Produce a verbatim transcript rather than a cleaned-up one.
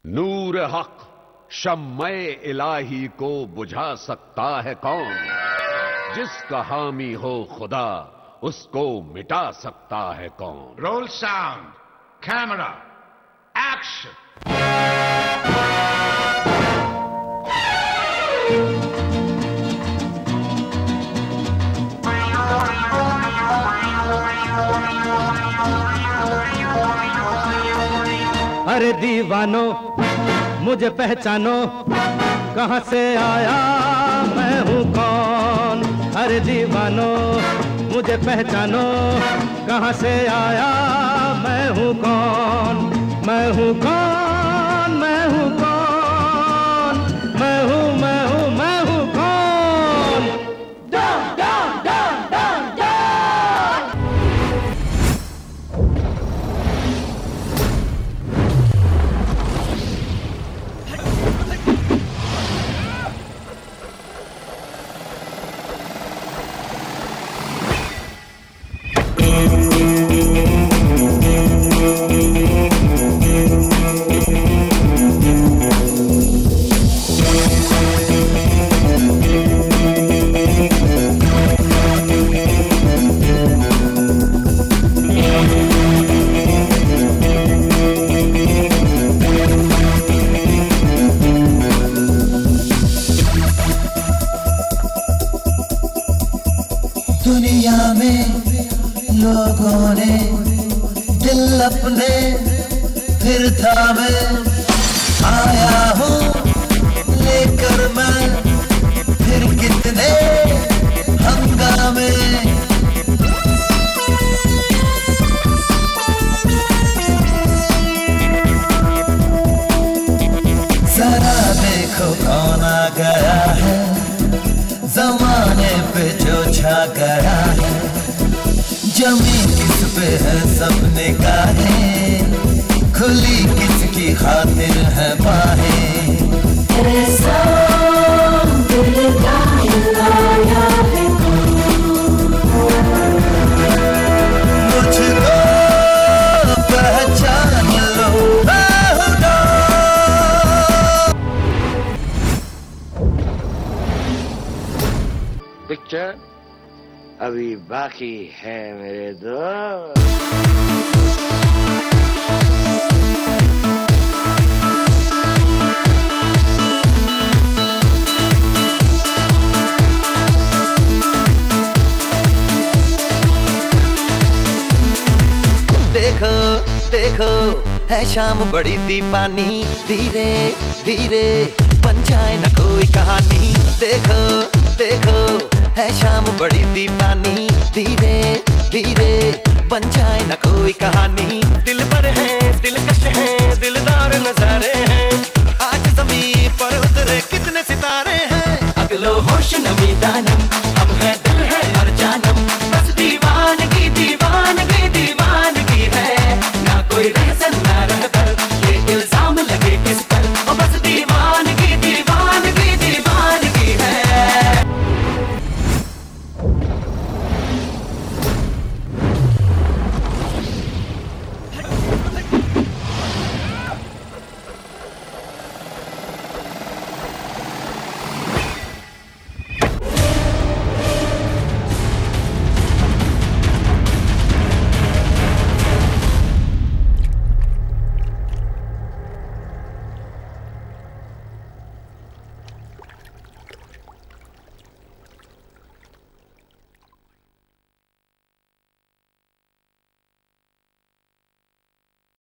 नूर हक शम्मे इलाही को बुझा सकता है कौन? जिसका हामी हो खुदा उसको मिटा सकता है कौन? Roll sound, camera, action. अरे दीवानो मुझे पहचानो, कहाँ से आया मैं हूँ कौन? अरे दीवानो मुझे पहचानो, कहाँ से आया मैं हूँ कौन? मैं हूँ कौन? मैं हूँ कौन? मैं हूँ मैं हूँ मैं हूँ कौन? Don don don don don. दुनिया में लोगों ने दिल अपने फिर थामे, आया हूँ लेकर मैं फिर कितने हंगामे। जरा देखो कौन आ गया है, जमाने पे जो छा गया है। जमी किस पे है सब निगाहें, खुली किसकी खातिर है बाहें। ऐसा दिल लाया है मुझको पहचान लो। पिक्चर अभी बाकी है मेरे दोस्त। देखो देखो है शाम बड़ी दीवानी, धीरे धीरे बन जाए न कोई कहानी। देखो देखो है शाम बड़ी दीवानी, धीरे धीरे बन जाए न कोई कहानी। दिल पर है दिलकश है दिलदार नजारे हैं, आज ज़मीं पर उतरे कितने सितारे हैं। अगलो होश नमी दाना